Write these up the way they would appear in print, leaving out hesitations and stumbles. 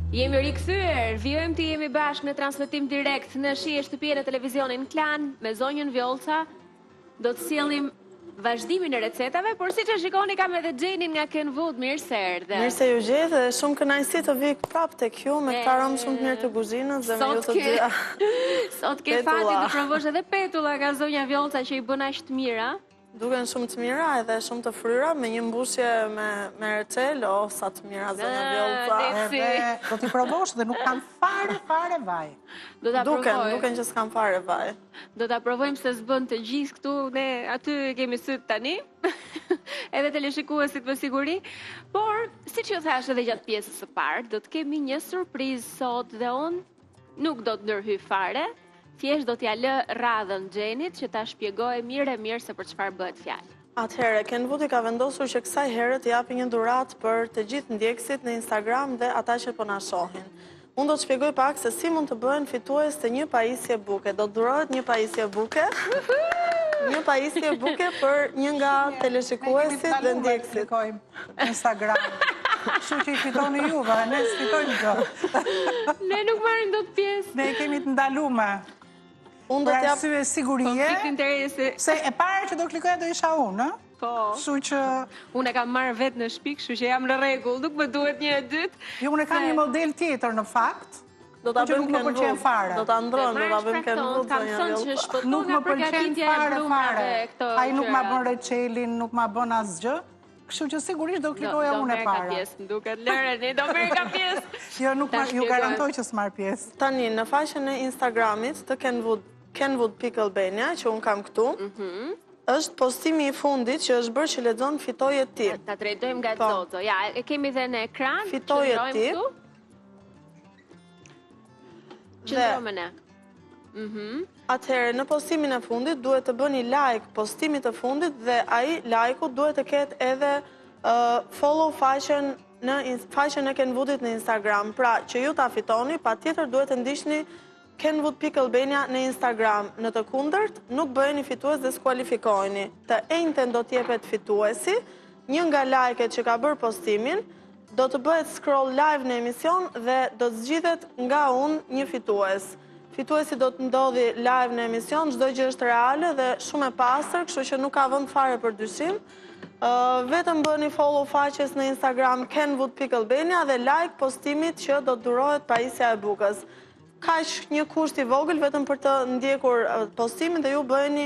Jemi rikthyer, vjojmë të jemi bashkë në transmetim direkt në shije shtëpinë e televizionin Klan me zonjën Vjollca. Do të sjellim vazhdimin e recetave, por siç e shikoni kam edhe Xhenin nga Kenwood, mirë se erdhe. Mirë se ju gjete dhe shumë kënaqësi të vi prapë tek ju me këtë aromë shumë të mirë të kuzhinës dhe me ju të dyja. Sot ke fatin të provosh edhe petulla nga zonja Vjollca që i bën aq të mira. Duken shumë të mira edhe shumë të fryra me një mbushje me recel, sa të mira zonja Vjollca. Do t'i provosh dhe nuk kam fare vaj. Duken që s'kam fare vaj. Do t'a provojmë se s'bën të gjithë këtu, ne aty kemi syt tani, edhe teleshikuesit me siguri, por si që thash edhe gjatë pjesës së parë, do të kemi një surprizë sot dhe unë nuk do të ndërhyj fare, thjesht do t'ja lë radhën Xhenit që ta shpjegojë mirë se për çfarë bëhet fjalë. Atëherë, Kenwood ka vendosur që kësaj herë të japi një dhuratë për të gjithë ndjekësit në Instagram dhe ata që po na shohin. Unë do të shpjegoj pak se si mund të bëhen fitues të një pajisje buke. Do të dhurohet një pajisje buke. Një pajisje buke për një nga teleshikuesit dhe ndjekësit. Instagram. Kështu që i fitoni juve, ne s'fitojmë gjë. Ne nuk marrim dot pjesë. Ne kemi të ndalume. Unë do t'jap arsye sigurie. Se e para që do klikoja do isha unë, ë? Po. Kështu që unë e kam marrë vetë në shtëpi, kështu që jam në rregull, nuk më duhet një e dytë. Jo, unë kam një model tjetër në fakt. Do ta bëjmë Kenwood. Do ta ndronë, do ta bëjmë Kenwood. Nuk më pëlqen fare. Ai nuk ma bën reçelin, nuk ma bën asgjë. Kështu që sigurisht do klikoja unë e para. Do merr ka pjesë, duket lëreni, do merr ka pjesë. Jo, nuk ju garantoj që s'marr pjesë. Tani, në faqen e Instagramit të Kenwood.Albania, që unë kam këtu, është postimi i fundit që është bërë që lexon fitoje ti. Ta drejtojmë nga Zoto. Ja, e kemi dhe në ekran. Fitoje ti. Qëndrojmë ne. Atëherë, në postimin e fundit duhet të bëni like postimit të fundit dhe ai like-u duhet të ketë edhe follow faqen e Kenwoodit në Instagram. Pra, që ju ta fitoni, patjetër duhet të ndiqni Kenwood.Albania në Instagram. Në të kundërt, nuk bëheni fitues dhe skualifikoheni. Të enjten do t'jepet fituesi, një nga like-et që ka bërë postimin, do të bëhet scroll live në emision dhe do të zgjidhet nga unë një fitues. Fituesi do të ndodhi live në emision, çdo gjë është reale dhe shumë e pastër, kështu që nuk ka vend fare për dyshim. Vetëm bëni follow faqes në Instagram Kenwood.Albania dhe like postimit që do të dhurohet pajisja e bukës. Kaq një kusht i vogël vetëm për të ndjekur postimin dhe ju bëheni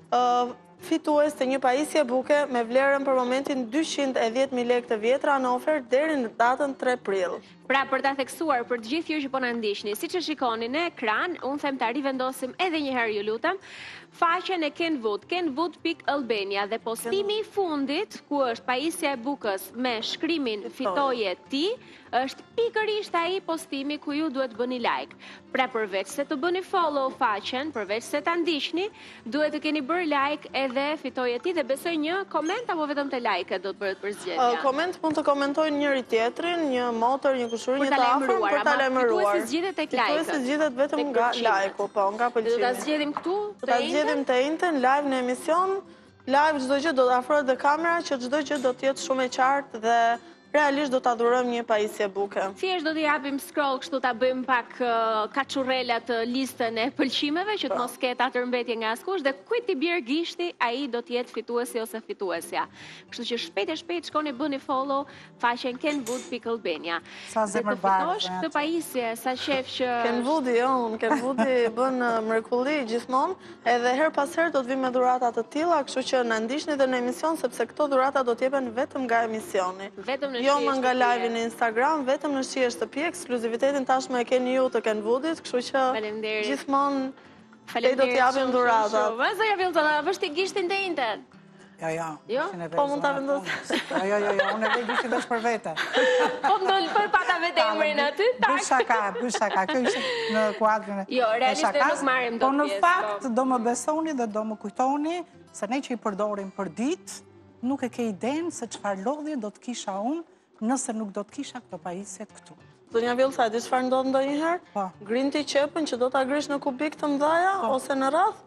fitues të një pajisje buke me vlerën për momentin 210.000 lekë të vjetra në ofertë deri në datën 3 prill. Pra, për ta theksuar për të gjithë ju që po na ndiqni, siç e shikoni në ekran, unë them ta rivendosim edhe një herë, ju lutem, faqen e Kenwood, Kenwood.Albania dhe postimi i fundit, ku është pajisja e bukës me shkrimin fitoje ti, është pikërisht ai postimi ku ju duhet bëni like. Pra, përveç se të bëni follow faqen, përveç se ta ndiqni, duhet të keni bërë like edhe fitoje ti dhe besoj një koment apo vetëm të like do të bëhet përzgjedhja. Koment mund të komentojnë njëri tjetrin, një motor, një kushuri, një të afër për ta lajmëruar. Fituesi zgjedhet tek like. Fituesi zgjedhet vetëm nga like-u, po, nga pëlqimi. Do ta zgjedhim këtu, do ta zgjedhim të njëjtën live në emision, live çdo gjë do të afrohet dhe kamera që çdo gjë do të jetë shumë e qartë dhe realisht do ta dhurojmë një pajisje buke. Thjesht do t'i japim scroll, kështu ta bëjmë pak kaçurrela të listën e pëlqimeve që të mos ketë atërmbetje nga askush dhe kujt t'i bjerë gishti, ai do të jetë fituesi ose fituesja. Kështu që shpejt e shpejt shkoni bëni follow faqen Kenwood.Albania. Sa zemërbardhë. Fitosh këtë pajisje, sa shef që Kenwoodi bën mrekulli gjithmonë, edhe her pas herë do të vi me dhurata të tilla, kështu që na ndiqni edhe në emision sepse këto dhurata do të jepen vetëm nga emisioni. Jo më nga live në Instagram, vetëm në shije shtëpi, ekskluzivitetin tashmë e keni ju të Kenwoodit, kështu që gjithmonë do t'i japim dhuratat. Zonja Vjollca, vësh ti gishtin të njëjtën. Jo. Po mund ta vendos. Jo, unë e vej gishtin veç për vete. Po për pata vete emrin aty, tak. Bëj shaka, kjo ishte në kuadrin e jo, realisht nuk marrim po në fakt do më besoni dhe do më kujtoni se ne që i përdorim për ditë, nuk e ke idenë se çfarë lodhje do të kisha unë nëse nuk do të kisha këto pajisjet këtu. Zonja Vjollca, di çfarë ndodh ndonjëherë? Po. Grinti qepën që do ta grish në kubik të mëdha ose në radh,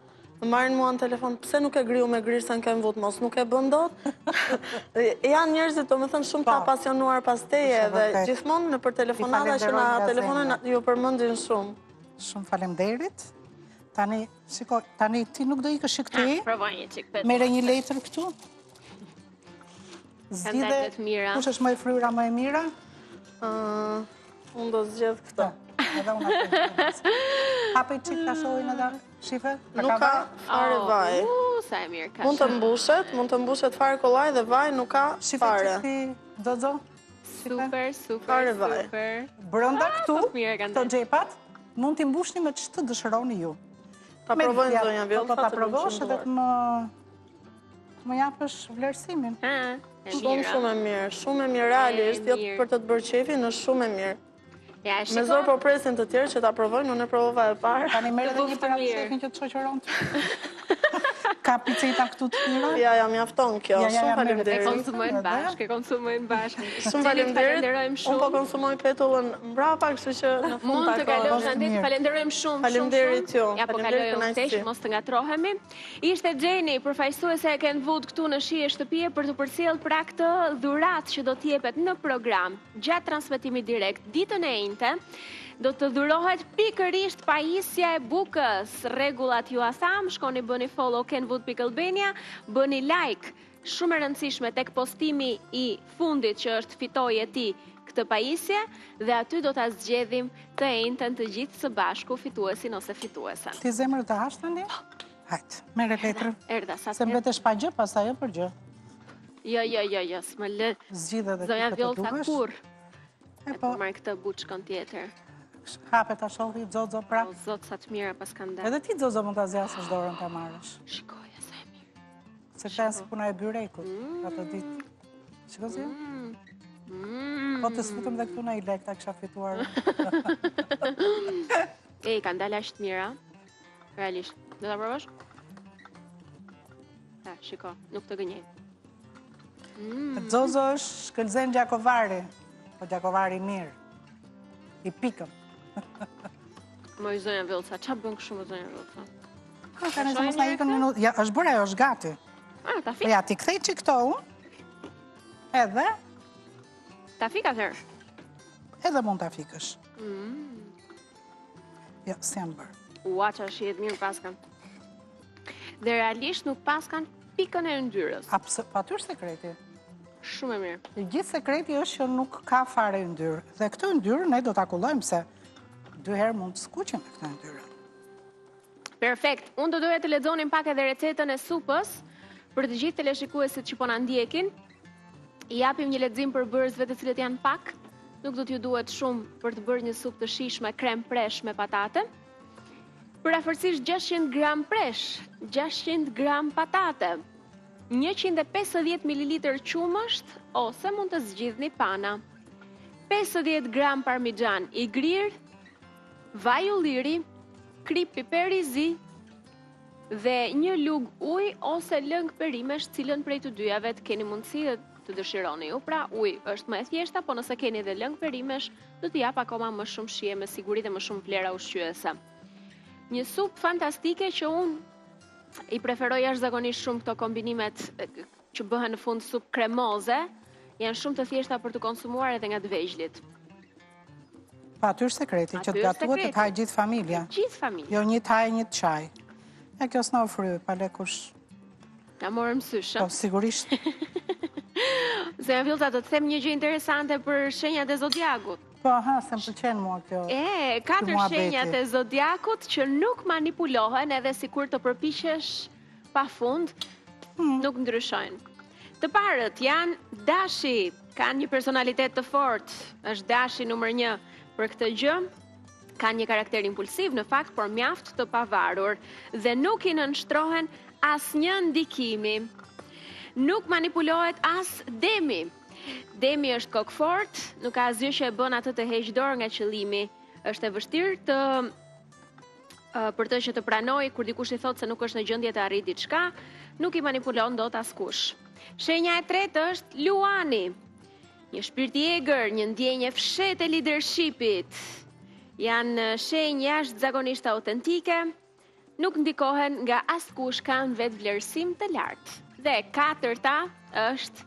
më marrin mua në telefon, pse nuk e griu me grirë se në kem vut, mos nuk e bën dot. Janë njerëzit, do më thënë, shumë të apasionuar pas teje dhe gjithmonë në për telefonata që na telefonën ju përmendin shumë. Shumë faleminderit. Tani, shiko, tani ti nuk do ikësh këtej. Provoj një çik vetë. Merre një letër këtu. Zgjidhe, kush është më e fryra më e mira? Unë do zgjedh këtë. Edhe unë atë. Hape çik ta shohin edhe shife? Nuk ka fare vaj. Sa e mirë ka. Mund të mbushet fare kollaj dhe vaj nuk ka fare. Shife Zozo? Super, super. Brenda këtu, këto xhepat, mund t'i mbushni me ç'të dëshironi ju. Ta provojnë zonja Vjellë, ta provosh edhe të më japësh vlerësimin. Shumë e mirë, shumë e mirë, realisht, jo për të bërë qefin, është shumë e mirë. Me zor po presin të tjerë që ta provojnë, unë e provova e parë. Tani merë edhe një për atë shefin që të shoqëron të. Ka piceta këtu të tjera? Ja, mjafton kjo, shumë faleminderit. E konsumojnë bashkë, Shumë faleminderit, unë po konsumoj petullën mbrapa, kështu që në fund mund të kalosh Andit, falenderojmë shumë. Faleminderit ju. Ja po kalojë ustesh, mos të ngatrohemi. Ishte Gjeni, përfaqësuese e Kenwood këtu në Shije Shtëpie për të përcjellë pra këtë dhuratë që do të jepet në program gjatë transmetimit direkt ditën e njëjtë. Do të dhurohet pikërisht pajisja e bukës. Rregullat ju a tham, shkoni bëni follow Kenwood.Albania, bëni like, shumë e rëndësishme tek postimi i fundit që është fitoi e ti këtë pajisje dhe aty do ta zgjedhim të njëjtën të gjithë së bashku fituesin ose fituesen. Ti zemër të hash tani? Hajt, merre letrën. Erdha sa. Se mbetesh pa gjë, pastaj jo për gjë. Jo, s'më lë. Zgjidh edhe Zonja Vjellë sa kur. Po marr këtë buçkën tjetër. Hape ta shohi Zozo pra. O zot sa të mira pas kanë dalë. Edhe ti Zozo mund ta zgjasësh dorën ta marrësh. Shikoja sa e mirë. Se ka si puna e byrekut atë ditë. Shiko si? Po të sfutëm dhe këtu në i lek ta kisha fituar. Kanë dalë ashtë mira. Realisht. Do ta provosh? Shiko, nuk të gënjej. Zozo është shkëlzen Gjakovari. Po Gjakovari mirë. I pikëm. Moj zonja Vjellë, qa bën kështu me zonja Vjellë? Ka nëse mos na ikën minutë. Ja, është bërë ajo, është gati. Ta fik? Ja, ti kthej që këto unë. Edhe? Ta fik atër? Edhe mund ta fikësh. Jo, si jam bërë. Ua, qa shihet mirë paskan. Dhe realisht nuk paskan pikën e yndyrës. Pa ty është sekreti. Shumë e mirë. I gjithë sekreti është që nuk ka fare yndyrë. Dhe këtë yndyrë ne do ta kullojmë se 2 herë mund të skuqem me këtë yndyrë. Perfekt. Unë do doja të lexonim pak edhe recetën e supës për të gjithë teleshikuesit që po na ndjekin. I japim një lexim për bërësve të cilët janë pak. Nuk do t'ju duhet shumë për të bërë një supë të shijshme krem presh me patate. Për afërsisht 600 gram presh, 600 gram patate, 150 ml qumësht ose mund të zgjidhni pana, 50 gram parmixhan i grirë, vaj ulliri, krip piperi zi dhe një lug ujë ose lëng perimesh, cilën prej të dyjave të keni mundësi të dëshironi ju. Pra ujë është më e thjeshta, po nëse keni edhe lëng perimesh, do t'i jap akoma më shumë shije me siguri dhe më shumë vlera ushqyese. Një supë fantastike që unë i preferoj jashtëzakonisht shumë këto kombinimet që bëhen në fund supë kremoze, janë shumë të thjeshta për të konsumuar edhe nga të vegjlit. Pa aty është sekreti, që të gatuat të të hajë gjithë familja. Gjithë familja. Jo një të hajë, një të qaj. Ja, kjo s'na ofry, pa lekush. Na morëm syshë. Po, sigurisht. Zonja Vjellë, do të them një gjë interesante për shenjat e zodiakut. Po, aha, se më pëlqen mua kjo. 4 shenjat e zodiakut që nuk manipulohen edhe si kur të përpiqesh pa fund, nuk ndryshojnë. Të parët janë Dashi, kanë një personalitet të fortë, është Dashi numër 1 për këtë gjë, kanë një karakter impulsiv në fakt, por mjaft të pavarur dhe nuk i nënshtrohen asnjë ndikimi. Nuk manipulohet as Demi. Demi është kokfort, nuk ka asgjë që e bën atë të heqë dorë nga qëllimi. Është e vështirë për të që të pranoj kur dikush i thotë se nuk është në gjendje të arrijë diçka, nuk i manipulon dot askush. Shenja e tretë është Luani. Një shpirt i egër, një ndjenje fshet e leadershipit. Janë shenjë jashtëzakonisht autentike, nuk ndikohen nga askush, kanë vetë vlerësim të lartë. Dhe katërta është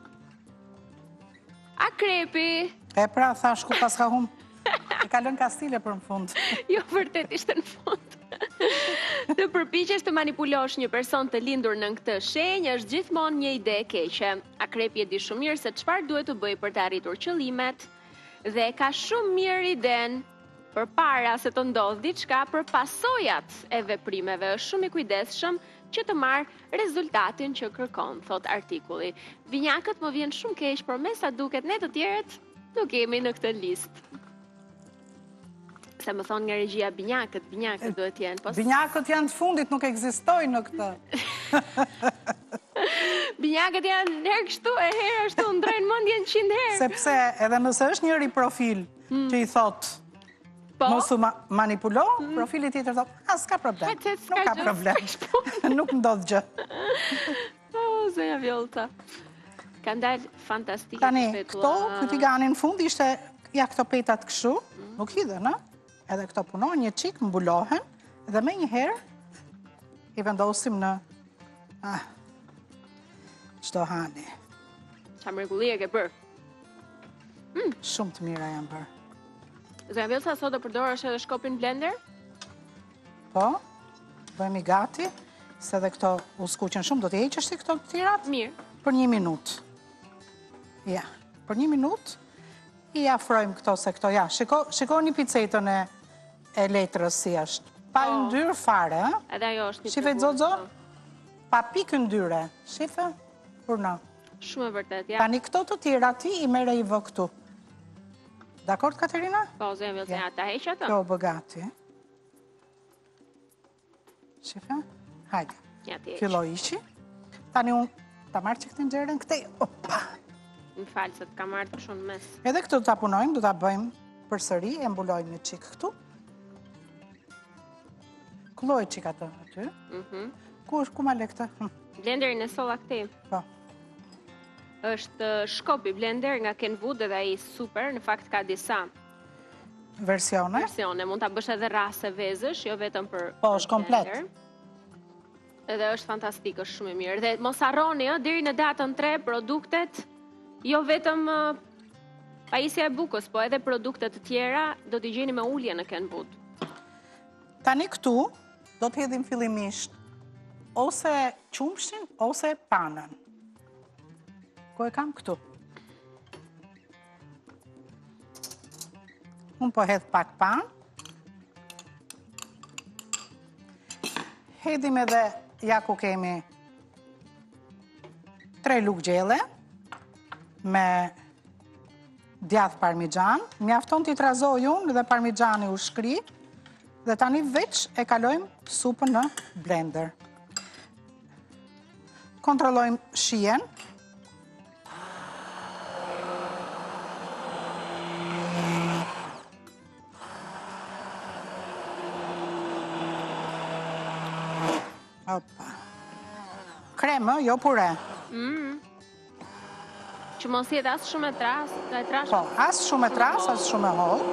akrepi. E pra, thash ku pas ka hum. E ka lënë Kastile për në fund. Jo, vërtet ishte në fund. Të përpiqesh të manipulosh një person të lindur në këtë shenjë është gjithmonë një ide e keqe. Akrepi e di shumë mirë se çfarë duhet të bëjë për të arritur qëllimet dhe ka shumë mirë iden përpara se të ndodhë diçka për pasojat e veprimeve. Është shumë i kujdesshëm që të marrë rezultatin që kërkon, thot artikulli. Vinjakët më vjen shumë keq, por me sa duket ne të tjerët nuk jemi në këtë listë. Se më thonë nga regjia binjakët duhet jenë. Binjakët janë të fundit, nuk ekzistojnë në këtë. Binjakët janë herë kështu e herë ashtu, ndrojnë mendjen 100 herë. Sepse edhe nëse është njëri profil që i thot mos u manipulo, profili tjetër thot, s'ka problem, nuk ka problem, nuk ndodh gjë. Zonja Vjolta. Ka ndalë fantastike. Tani, këto, këti ganin fund ishte, ja këto petat këshu, nuk hidhe, në? Edhe këto punojnë një qik, mbulohen, dhe me një herë i vendosim në qdo hani. Qa mrekulli e ke bërë? Shumë të mira janë bërë. Zonja Vjolta, sot do përdorësh edhe shkopin blender? Po, bëjmë i gati, se dhe këto u skuqen shumë, do t'i heqësh ti këto të tirat? Mirë. Për 1 minutë. Ja, për 1 minutë i afrojmë këto se këto, ja, shiko një picetën e letrës si është. Pa ndyrë fare, edhe ajo është një shife Zozo? Pa pikë ndyre, shife? Për në. Shumë e vërtet, ja. Tani këto të tjera ti i mere i vë këtu. Dakord, Katerina? Po, Zonja Vjolta, ja, ta heqë ato? Kjo bë gati. Shife? Hajde. Ja, ti heqë. Filloj ishi. Tani unë ta marrë që këtë nxerën këtej. Opa! Më falë, se të ka marrë të shumë mes. Edhe këtu ta punojmë, do ta bëjmë përsëri, e mbulojmë një qik këtu. Kulloj qik atë aty. Ku ma le këta? Blenderin e solla këti. Po. Është shkopi blender nga Kenwood edhe ai super, në fakt ka disa versione. Mund ta bësh edhe rase vezësh, jo vetëm për Po, është komplet. Edhe është fantastik, është shumë i mirë. Dhe mos harroni, deri në datën 3 produktet, jo vetëm pajisja e bukës, po edhe produktet të tjera do t'i gjeni me ulje në Kenwood. Tani këtu do t'hedhim fillimisht ose qumshin ose panën. Ku e kam këtu? Unë po hedh pak panë. Hedhim edhe, ja ku kemi 3 lugë gjelle me djath parmigjan. Mjafton t'i trazoj unë dhe parmigjani u shkri. Dhe tani veç e kalojmë supën në blender. Kontrollojmë shien. Opa. Kremë, jo pure. Që mos jetë asë shumë e trash. Po, asë shumë e tras, asë shumë e hollë.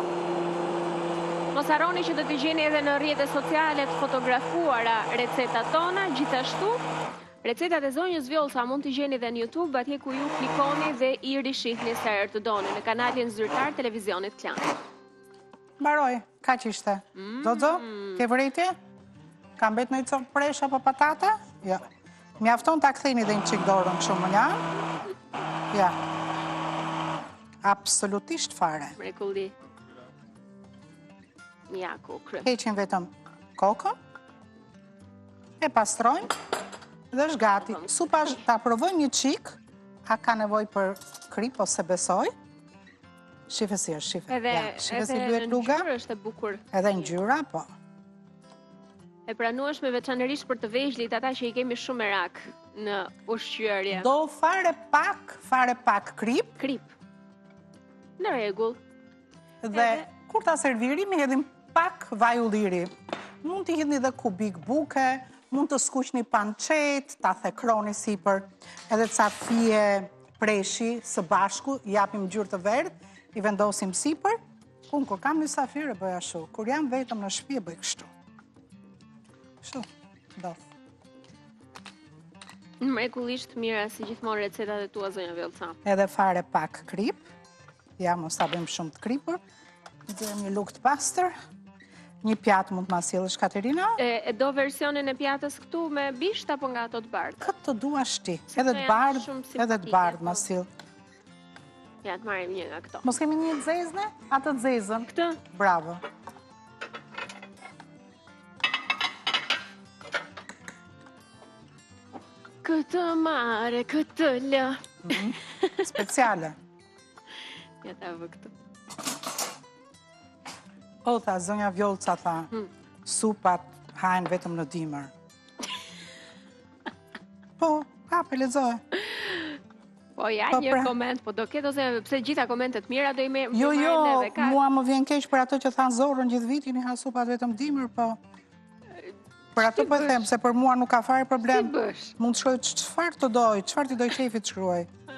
Mos harroni që do t'i gjeni edhe në rrjetet sociale të fotografuara recetat tona, gjithashtu recetat e zonjës Vjolta mund t'i gjeni edhe në YouTube, atje ku ju klikoni dhe i rishihni sa herë të doni në kanalin zyrtar televizionit Klan. Mbaroj, ka që ishte. Zozo, ke vërejtje? Ka mbet në i copë presh apo patate? Jo. Mjafton t'a ktheni dhe një qik dorën shumë më njanë? Ja. Absolutisht fare. Mrekulli. Mjaku, krye. Heqin vetëm kokën, e pastrojmë dhe është gati. Supash ta provojmë një qik, a ka nevoj për krip ose besoj. Shife si është, shife. Shife si duhet luga. Edhe në ngjyrë është e bukur. Edhe në ngjyra, po. E pranueshme veçanërisht për të vegjëlit, ata që i kemi shumë merak në ushqyerje. Do fare pak krip. Krip. Në rregull. Dhe kur ta servirim, i hedhim pak vaj ulliri. Mund t'i hedhni dhe kubik buke, mund të skuqni pancet, ta thekroni sipër, edhe ca fije preshi së bashku, japim gjyrë të verdh, i vendosim sipër. Unë kur kam mysafir e bëj ashtu, kur jam vetëm në shtëpi e bëj kështu. Kështu, ndodh. Mrekullisht mira si gjithmonë recetat e tua zonja Vjollca. Edhe fare pak krip. Ja, mos ta bëjmë shumë të kripur. Bëjmë një lugë të pastër. Një pjatë mund të ma sjellësh, Katerina? E do versionin e pjatës këtu me bisht apo nga ato të bardha? Këtë të duash ti. Se Edhe këto të janë bardh, shumë edhe të simpatike, bardh po. ma sill. Ja, të marrim një nga këto. Mos kemi një të zezne? Atë të zezën. Këtë? Bravo. Këtë mare, këtë lë. Speciale. Ja ta vë këtu. O, tha, zonja Vjollca, tha, supat hajnë vetëm në dimër. Po, hape, lexoje. Po ja, Po, një pra. koment, po do ketë ose pse gjitha komentet mira do i me Jo, neve, ka. mua më vjen keq për ato që thanë zorën gjithë vitin i ha supat vetëm dimër, po. Për ato po e them, se për mua nuk ka fare problem. Si bësh? Mund të shkruaj çfarë të doj, çfarë ti doj qefi të shkruaj.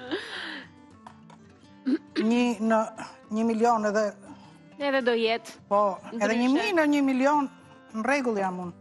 Në 1 milion edhe, Edhe do jetë. po, edhe Ndryshe. 1.000 në 1 milion, në rregull jam unë.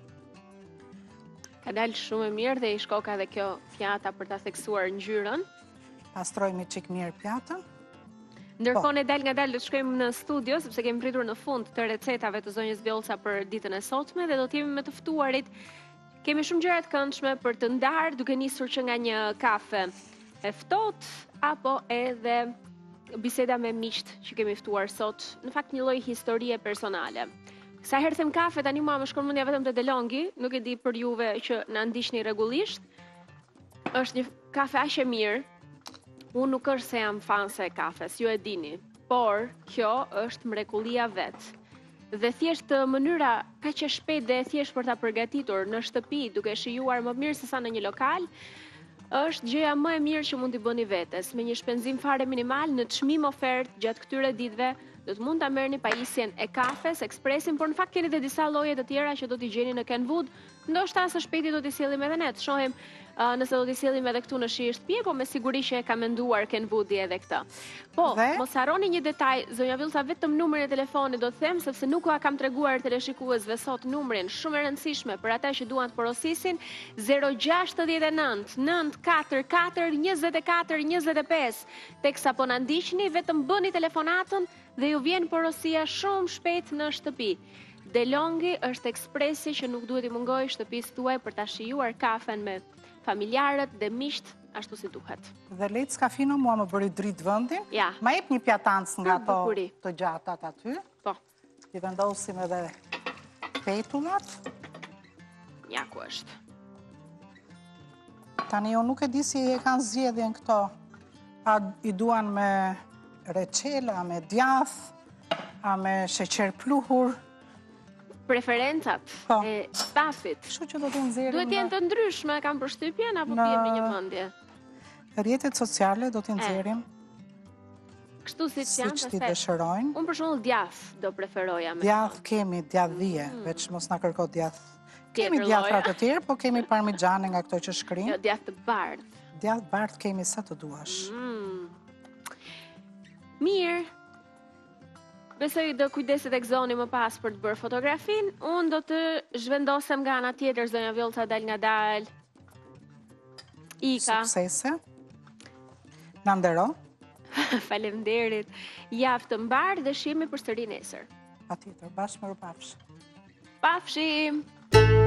Ka dalë shumë e mirë dhe i shkoka dhe kjo fjata për ta theksuar ngjyrën. Pastroj me çik mirë pjatën. Ndërkohë ne dal nga dal do të shkojmë në studio sepse kemi pritur në fund të recetave të zonjës Vjollca për ditën e sotme dhe do të jemi me të ftuarit. Kemi shumë gjëra të këndshme për të ndarë, duke nisur që nga një kafe e ftohtë apo edhe biseda me miqt që kemi ftuar sot, në fakt një lloj historie personale. Sa herë them kafe, tani mua më shkon mendja vetëm te DeLonghi, nuk e di për juve që na ndiqni rregullisht. Është një kafe aq e mirë. Unë nuk është se jam fanse e kafes, ju e dini, por kjo është mrekullia vet. Dhe thjesht mënyra kaq e shpejtë dhe e thjesht për ta përgatitur në shtëpi, duke shijuar më mirë se sa në një lokal, është gjëja më e mirë që mund t'i bëni vetes, me një shpenzim fare minimal në çmim ofertë gjatë këtyre ditëve. Do të mund ta merrni pajisjen e kafes, ekspresin, por në fakt keni edhe disa lloje të tjera që do t'i gjeni në Kenwood. Ndoshta së shpejti do t'i sjellim edhe ne, të shohim nëse do t'i sjellim edhe këtu në shi shtëpi, po me siguri që e ka menduar Kenwoodi edhe këtë. Po, mos harroni një detaj, zonja Vjollca, vetëm numrin e telefonit do të them, sepse nuk ua kam treguar teleshikuesve sot numrin shumë e rëndësishme për ata që duan të porosisin, 069 944 24 25. Teksa po na ndiqni, vetëm bëni telefonatën dhe ju vjen porosia shumë shpejt në shtëpi. DeLonghi është ekspresi që nuk duhet i mungojë shtëpisë tuaj për ta shijuar kafen me familjarët dhe miqt ashtu si duhet. Dhe Lec Kafino mua më bëri dritë vendin. Ja. Ma jep një pjatancë nga ato bukuri. të gjatat aty. Po, I vendosim edhe petullat. ja ku është. Tani jo nuk e di si e kanë zgjedhjen këto. A i duan me reçela, me djath, a me sheqer pluhur. Preferencat Po. e stafit. Kështu që do të nxjerrim. Duhet jenë të ndryshme, kam përshtypjen apo Në- pijem në një mendje. Rrjetet sociale do t'i nxjerrim Kështu siç janë, siç ti pastaj. dëshirojnë. Unë për shembull djath do preferoja me. Djath kemi, djath dhije, veç mos na kërko djath. Kemi Tjetër djathra lloja. të tjerë, po kemi parmigiane nga këto që shkrin. Jo, djath të bardh. Djath bardh kemi sa të duash. Mirë. Besoj do kujdeset e gzoni më pas për të bërë fotografin. Unë do të zhvendosem nga ana tjetër, zonja Vjollca dal nga dal. Ika. Suksese. Na ndero. Faleminderit. Javë të mbar dhe shihemi përsëri nesër. Patjetër, bashkë me rupafsh. Pafshim.